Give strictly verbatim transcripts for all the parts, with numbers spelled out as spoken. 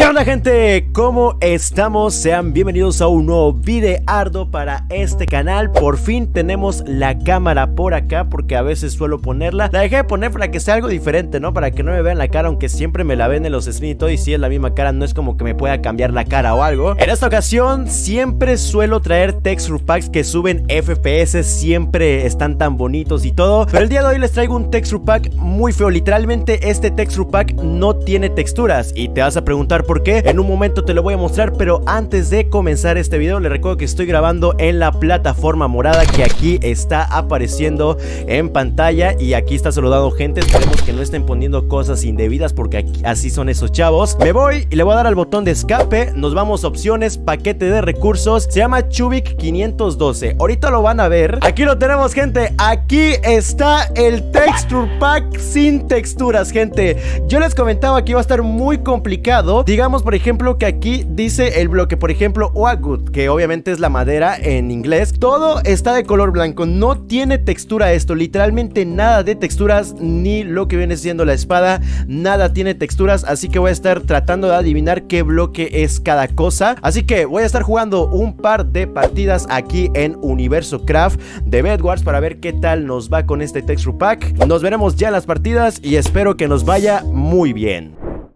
onda, gente? ¿Cómo estamos? Sean bienvenidos a un nuevo videardo para este canal. Por fin tenemos la cámara por acá, porque a veces suelo ponerla. La dejé de poner para que sea algo diferente, ¿no? Para que no me vean la cara, aunque siempre me la ven en los streams y todo. Y si es la misma cara, no es como que me pueda cambiar la cara o algo. En esta ocasión siempre suelo traer texture packs que suben F P S. Siempre están tan bonitos y todo, pero el día de hoy les traigo un texture pack muy feo. Literalmente este texture pack no tiene texturas. Y te vas a preguntar por qué. En un momento te lo voy a mostrar, pero antes de comenzar este video les recuerdo que estoy grabando en la plataforma morada que aquí está apareciendo en pantalla. Y aquí está saludando gente. Esperemos que no estén poniendo cosas indebidas, porque aquí, así son esos chavos. Me voy y le voy a dar al botón de escape. Nos vamos a opciones, paquete de recursos. Se llama Chubik quinientos doce. Ahorita lo van a ver. Aquí lo tenemos, gente. Aquí está el texture pack sin texturas, gente. Yo les comentaba que iba a estar muy complicado. Digamos, por ejemplo, que aquí dice el bloque, por ejemplo, Oakwood, que obviamente es la madera en inglés. Todo está de color blanco. No tiene textura esto. Literalmente nada de texturas. Ni lo que viene siendo la espada. Nada tiene texturas. Así que voy a estar tratando de adivinar qué bloque es cada cosa. Así que voy a estar jugando un par de partidas aquí en Universo Craft de Bedwars para ver qué tal nos va con este texture pack. Nos veremos ya en las partidas y espero que nos vaya muy bien.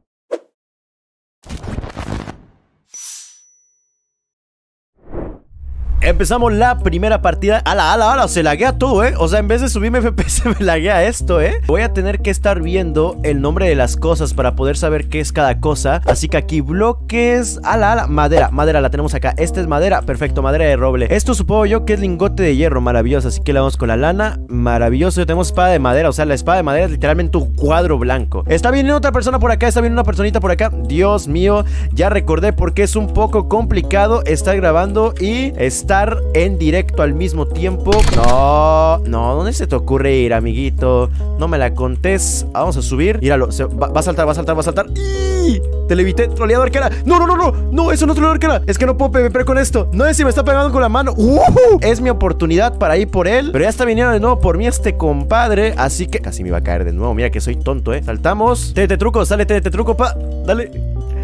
Empezamos la primera partida. Ala, ala, ala, se laguea todo, eh. O sea, en vez de subirme F P S me laguea esto, eh. Voy a tener que estar viendo el nombre de las cosas para poder saber qué es cada cosa. Así que aquí bloques. Ala, ala, madera, madera la tenemos acá. Esta es madera, perfecto, madera de roble. Esto supongo yo que es lingote de hierro, maravilloso. Así que le vamos con la lana, maravilloso. Tenemos espada de madera, o sea, la espada de madera es literalmente un cuadro blanco. Está viniendo otra persona por acá, está viniendo una personita por acá. Dios mío, ya recordé porque es un poco complicado estar grabando y estar en directo al mismo tiempo. No, no, ¿dónde se te ocurre ir, amiguito? No me la contés. Vamos a subir. Míralo, se, va, va a saltar, va a saltar, va a saltar. ¡Y! Te le evité, troleador cara. No, no, no, no, no, eso no es troleador cara. Es que no puedo PvP con esto. No sé si me está pegando con la mano. ¡Uh! Es mi oportunidad para ir por él. Pero ya está viniendo de nuevo por mí este compadre. Así que casi me iba a caer de nuevo. Mira que soy tonto, eh. Saltamos. T T truco, sale T T truco, pa. Dale.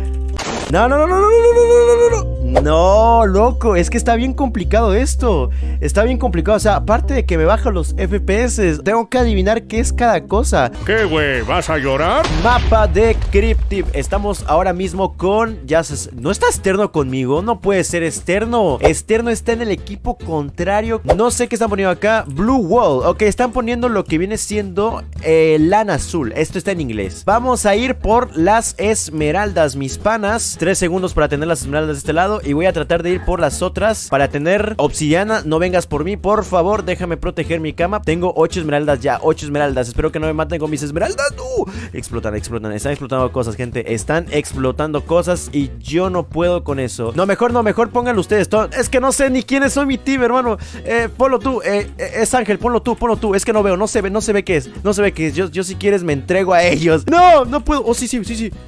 No, no, no, no, no, no, no, no, no, no. No, loco, es que está bien complicado esto. Está bien complicado, o sea, aparte de que me bajan los F P S, tengo que adivinar qué es cada cosa. ¿Qué, güey? ¿Vas a llorar? Mapa de Cryptid. Estamos ahora mismo con... Ya se... ¿No está Externo conmigo? No puede ser Externo. Externo está en el equipo contrario. No sé qué están poniendo acá. Blue Wall. Ok, están poniendo lo que viene siendo eh, lana azul. Esto está en inglés. Vamos a ir por las esmeraldas, mis panas. Tres segundos para tener las esmeraldas de este lado. Y voy a tratar de ir por las otras para tener obsidiana. No vengas por mí, por favor, déjame proteger mi cama. Tengo ocho esmeraldas ya, ocho esmeraldas. Espero que no me maten con mis esmeraldas. ¡Uh! Explotan, explotan, están explotando cosas, gente. Están explotando cosas y yo no puedo con eso. No, mejor no, mejor pónganlo ustedes todo. Es que no sé ni quiénes son mi team, hermano. eh, Ponlo tú, eh, es Ángel, ponlo tú, ponlo tú. Es que no veo, no se ve, no se ve qué es. No se ve qué es, yo, yo si quieres me entrego a ellos. No, no puedo, oh sí, sí, sí, sí.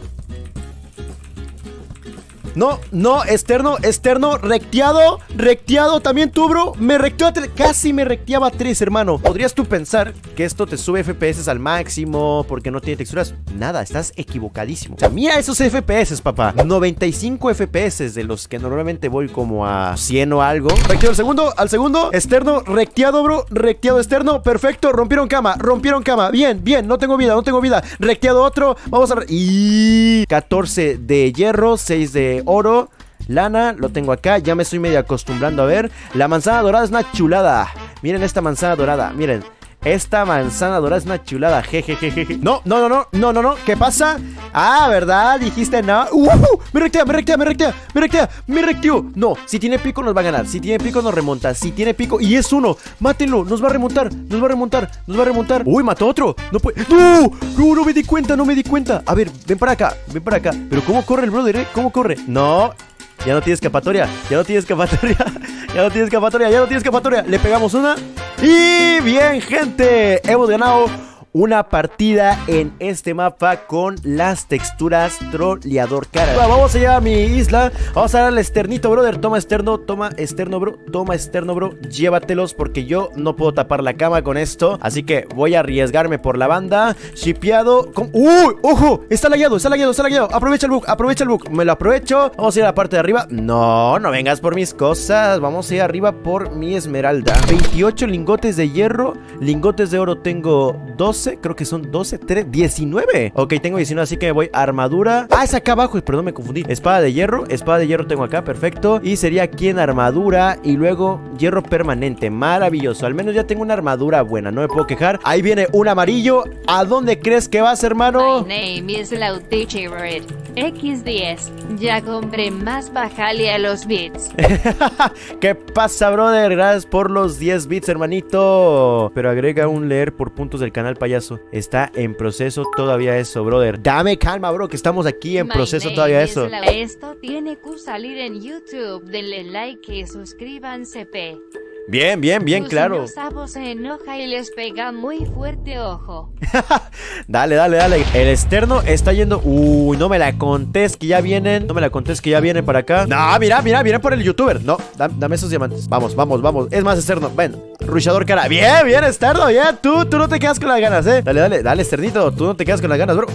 No, no, externo, externo, recteado, recteado, también tú, bro. Me recteó a tres, casi me recteaba a tres, hermano. ¿Podrías tú pensar que esto te sube F P S al máximo porque no tiene texturas? Nada, estás equivocadísimo. O sea, mira esos F P S, papá. noventa y cinco F P S de los que normalmente voy como a cien o algo. Recteado al segundo, al segundo, externo, recteado, bro, recteado externo, perfecto, rompieron cama, rompieron cama, bien, bien, no tengo vida, no tengo vida. Recteado otro, vamos a... Y catorce de hierro, seis de oro, lana, lo tengo acá. Ya me estoy medio acostumbrando a ver. La manzana dorada es una chulada. Miren esta manzana dorada, miren. Esta manzana dorada es una chulada. Jejejeje. No, no, no, no, no, no, no. ¿Qué pasa? Ah, ¿verdad? Dijiste no. Uh, uh, me rectea, me rectea, me rectea, me rectea, me recteó. No, si tiene pico nos va a ganar. Si tiene pico nos remonta. Si tiene pico, y es uno, mátenlo, nos va a remontar, nos va a remontar, nos va a remontar. Uy, mató a otro. No puede. No, no, no me di cuenta, no me di cuenta. A ver, ven para acá, ven para acá. Pero ¿cómo corre el brother, eh? ¿Cómo corre? No. Ya no tiene escapatoria, ya no tiene escapatoria. Ya no tiene escapatoria, ya no tiene escapatoria. Le pegamos una. Y bien, gente, hemos ganado una partida en este mapa con las texturas troleador cara. Bueno, vamos allá a mi isla. Vamos a darle externito, brother. Toma externo, toma externo, bro. Toma externo, bro. Llévatelos porque yo no puedo tapar la cama con esto. Así que voy a arriesgarme por la banda. Shipeado. Con... ¡Uy! ¡Ojo! Está lagueado, está lagueado, está lagueado. Aprovecha el bug, aprovecha el bug. Me lo aprovecho. Vamos a ir a la parte de arriba. No, no vengas por mis cosas. Vamos a ir arriba por mi esmeralda. veintiocho lingotes de hierro. Lingotes de oro tengo doce. Creo que son doce, tres, diecinueve. Ok, tengo diecinueve, así que voy a armadura. Ah, es acá abajo, perdón, me confundí. Espada de hierro, espada de hierro tengo acá, perfecto. Y sería aquí en armadura. Y luego hierro permanente, maravilloso. Al menos ya tengo una armadura buena, no me puedo quejar. Ahí viene un amarillo. ¿A dónde crees que vas, hermano? My name is Lautichired. equis diez. Ya compré más, bajale a los bits. ¿Qué pasa, brother? Gracias por los diez bits, hermanito. Pero agrega un leer por puntos del canal, payaso. Está en proceso todavía eso, brother. Dame calma, bro, que estamos aquí en My proceso name todavía is eso. La- Esto tiene que salir en YouTube. Denle like y suscríbanse, p. Bien, bien, bien, Tus claro. niños sabos se enoja y les pega muy fuerte, ojo. Dale, dale, dale. El externo está yendo. Uy, no me la contés que ya vienen. No me la contés que ya vienen para acá. No, mira, mira, vienen por el youtuber. No, dame, dame esos diamantes. Vamos, vamos, vamos. Es más, externo. Ven, rushador cara. Bien, bien, externo. Ya, tú, tú no te quedas con las ganas, eh. Dale, dale, dale, externito. Tú no te quedas con las ganas, bro.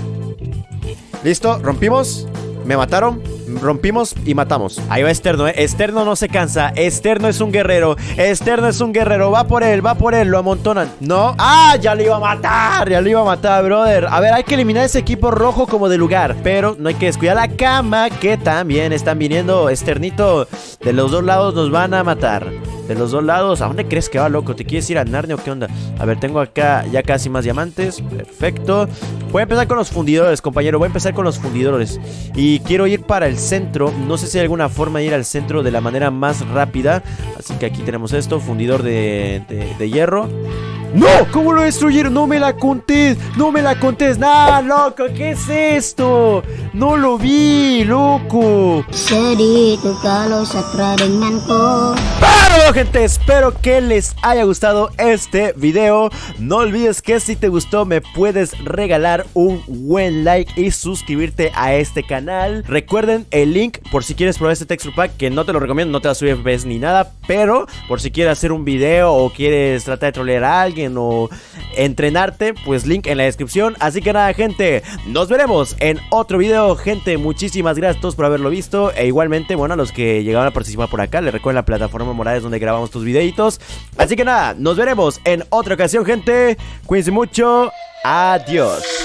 Listo, rompimos. Me mataron, rompimos y matamos. Ahí va externo, eh. Externo no se cansa. Externo es un guerrero. Externo es un guerrero. Va por él, va por él. Lo amontonan. No. ¡Ah! Ya lo iba a matar. Ya lo iba a matar, brother. A ver, hay que eliminar ese equipo rojo como de lugar. Pero no hay que descuidar la cama, que también están viniendo. Externito, de los dos lados nos van a matar. De los dos lados. ¿A dónde crees que va, loco? ¿Te quieres ir a Narnia o qué onda? A ver, tengo acá ya casi más diamantes. Perfecto. Voy a empezar con los fundidores, compañero. Voy a empezar con los fundidores. Y quiero ir para el centro. No sé si hay alguna forma de ir al centro de la manera más rápida. Así que aquí tenemos esto. Fundidor de, de, de hierro. ¡No! ¿Cómo lo destruyeron? No me la contés. No me la contés. ¡Nah, loco! ¿Qué es esto? No lo vi, loco. Sedih kalau satra denganku. Bueno, gente, espero que les haya gustado este video. No olvides que si te gustó me puedes regalar un buen like y suscribirte a este canal. Recuerden el link por si quieres probar este texture pack, que no te lo recomiendo, no te va a subir F P S ni nada, pero por si quieres hacer un video o quieres tratar de trolear a alguien o entrenarte, pues link en la descripción. Así que nada, gente, nos veremos en otro video. Gente, muchísimas gracias a todos por haberlo visto. E igualmente, bueno, a los que llegaron a participar por acá, les recuerdo la plataforma Morales donde grabamos tus videitos. Así que nada, nos veremos en otra ocasión, gente. Cuídense mucho. Adiós.